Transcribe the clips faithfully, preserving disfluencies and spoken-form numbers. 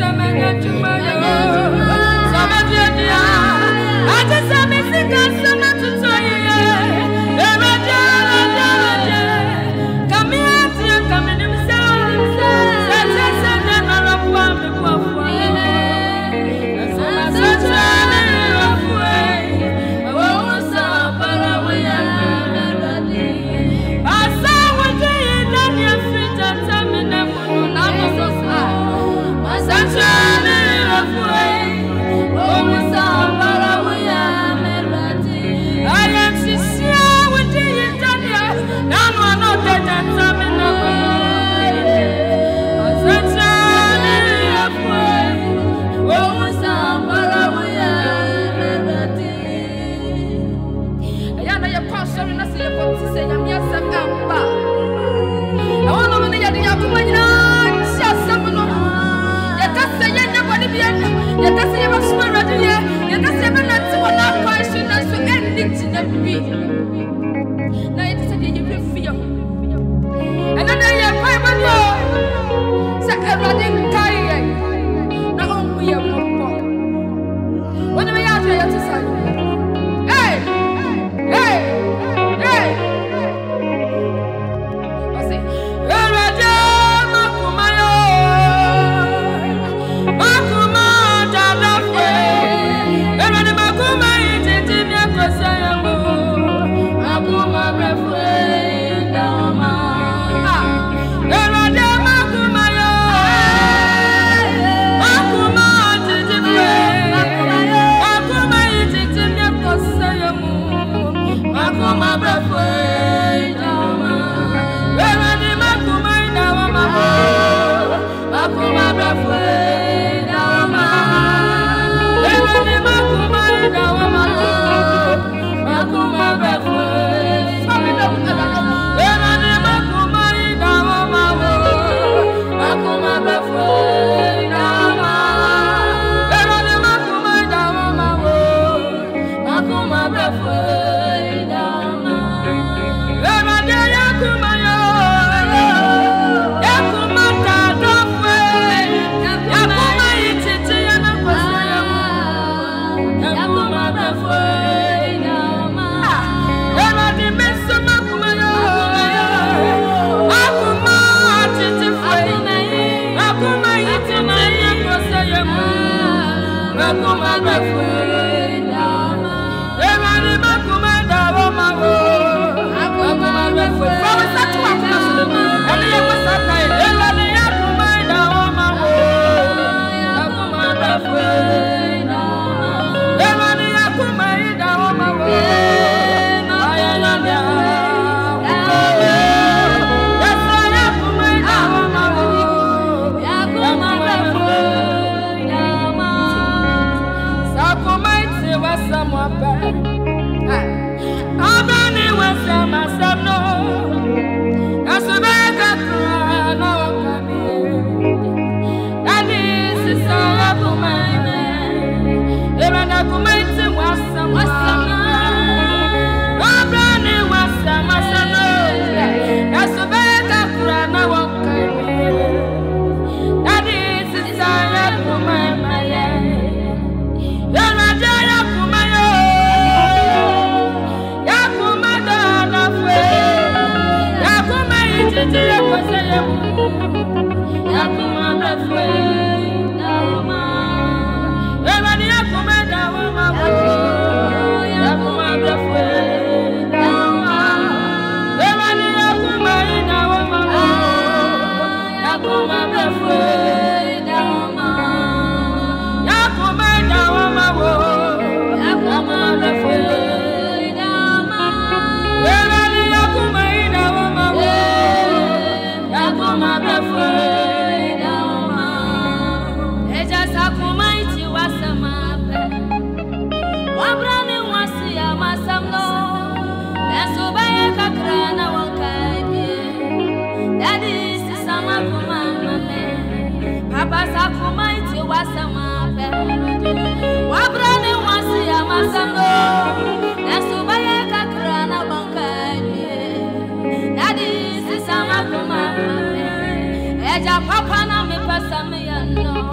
Eja papa na me pasa me ya no.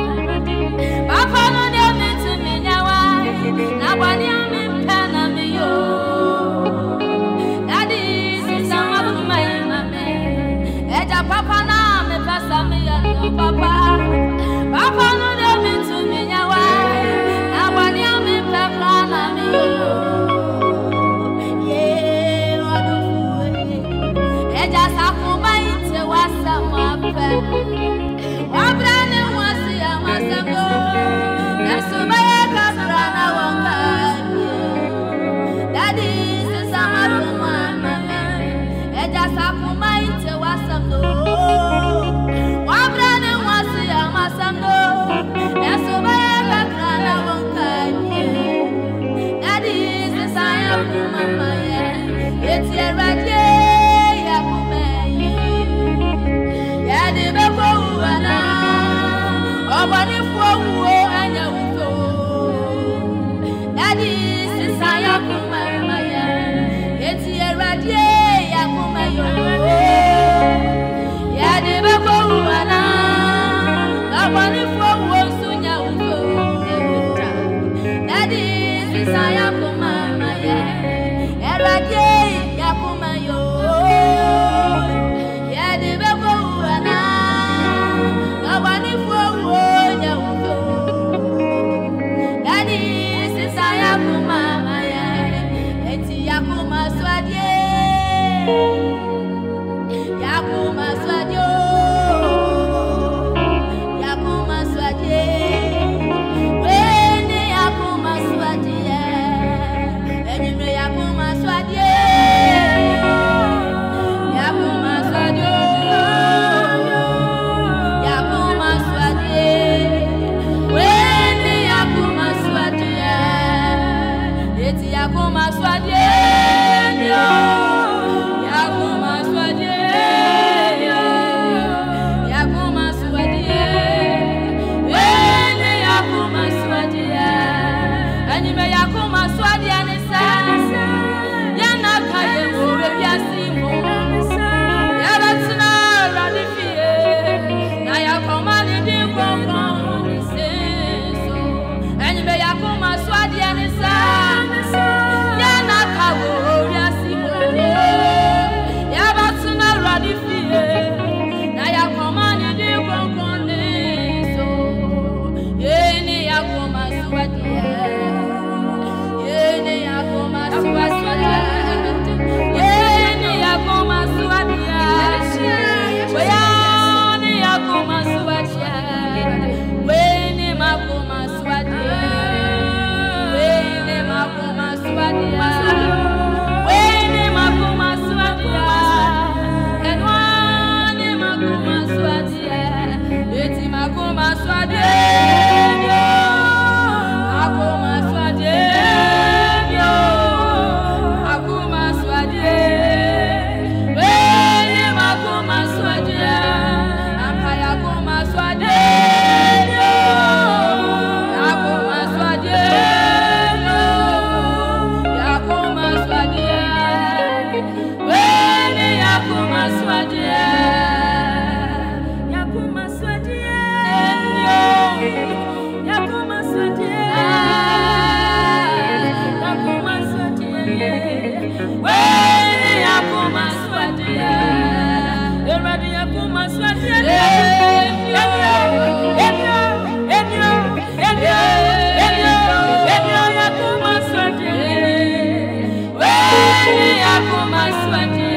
Papa no dey me to me nyawa. Na bani ami pena me yo. Daddy sisama kuma mame. Eja papa na me pesa me yo papa. Papa no dey me to me nyawa. Na bani ami pena na me yo. Yeah, wonderful. Eja sakuma ite wasama pe. Wabrane wasi amasambo. Nasubaya kasrana wonka. Daddy sisama kuma mame. Eja sakuma ite wasambo. Wabrane wasi amasambo. Nasubaya kasrana wonka. Daddy sisama kuma mame. Eti erade ya kuma yi. Ya de beko wana. Obani fuwo anya uto. Daddy sisaya kuma maya. Eti erade ya kuma yo. Ya de beko wana. Obani fuwo sunya uto. Daddy sisaya kuma maya. Erade ya kuma yo. Ya de beko wana. Obani fuwo nya uto. Daddy sisaya kuma maya. Eti ya kuma swadie. Ya kuma swadie. Ya kuma swadie. Wene ya kuma swadie. Enyime ya kuma swadie. Ya kuma swadie. Ya kuma swadie. Wene ya kuma swadie. Eti ya kuma swadie. Ya kuma swadie. Ya kuma swadie. Wene ya kuma swadie. Enyime ya kuma swadie ni sa. Ya na kaye wo we biasimo. Ya batina radifie. Na ya koma ni di kwon ni seso. Enyime ya kuma swadie ni sa. Ya na kawo biasimo. Ya batina radifie. Na ya koma ni di kwon ni so. Yeni ya kuma swadie. Yeni ya kuma swadie. Yeni ya kuma swadie. Weyani ya kuma swadie. Weni ma kuma swadie. Weni ma kuma swadie. Weni ma kuma swadie. Enwani ma kuma swadie. Eti ma kuma swadie. Akuma swadie. Akuma swadie. Weni ma kuma swadie. Ampaya kuma swadie. Akuma swadie. Akuma swadie. Weni akuma swadie. Akuma swadie. Akuma swadie. Akuma swadie. Weni akuma swadie. Eradi akuma swadie. Enyo, enyo, enyo, enyo, enyo, enyo akuma swadie. Weni akuma swadie.